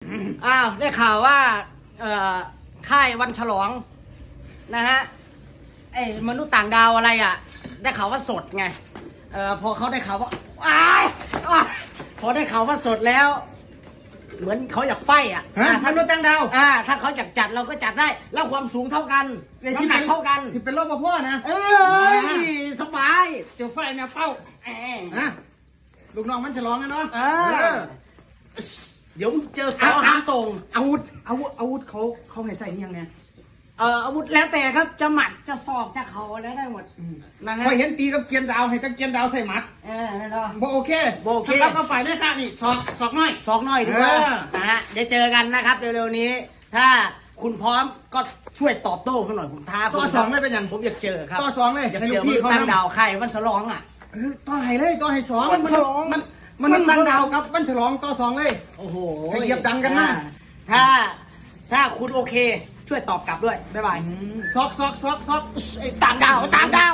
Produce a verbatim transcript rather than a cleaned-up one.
อ้าวได้ข่าวว่าเอ่อค่ายวันฉลองนะฮะไอ้มนุษย์ต่างดาวอะไรอ่ะได้ข่าวว่าสดไงเอ่อพอเขาได้ข่าวว่าอ้าวพอได้ข่าวว่าสดแล้วเหมือนเขาอยากไฟอ่ะมนุษย์ต่างดาวอ่าถ้าเขาอยากจัดเราก็จัดได้แล้วความสูงเท่ากันน้ำหนักเท่ากันที่เป็นโรคกระเพาะนะเออสบายเจ้าไฟเนี่ยเฝ้าฮะลูกน้องมันฉลองกันเนาะเดี๋ยวเจอสาวหางตรงอาวุธอาวุธอาวุธเขาเขาให้ใส่นี่ยังไงเอออาวุธแล้วแต่ครับจะหมัดจะศอกจะเข่าอะไรได้หมดนะฮะพอเห็นตีกับเกียนดาวให้ตะเกียนดาวใส่หมัดเออเนาะโอเคโอเคสำหรับก็ฝ่ายแม่ค้านี่ศอกศอกน้อยศอกน้อยดีกว่านะฮะเดี๋ยวเจอกันนะครับเร็วๆนี้ถ้าคุณพร้อมก็ช่วยตอบโต้เขาหน่อยผมท้าต่อสองเลยเป็นอย่างผมอยากเจอครับต่อสองเลยอยากเจอพี่เขาตั้งดาวใครวันฉลองอ่ะต่อให้เลยต่อให้สองมันฉลองมันมันตั้งดาวกับวันฉลองต่อสองเลยโอ้โหเหยียบดังกันมากถ้าถ้าคุณโอเคช่วยตอบกลับด้วยบ๊ายบายซอกซอกซอกซอกต่างดาวต่างดา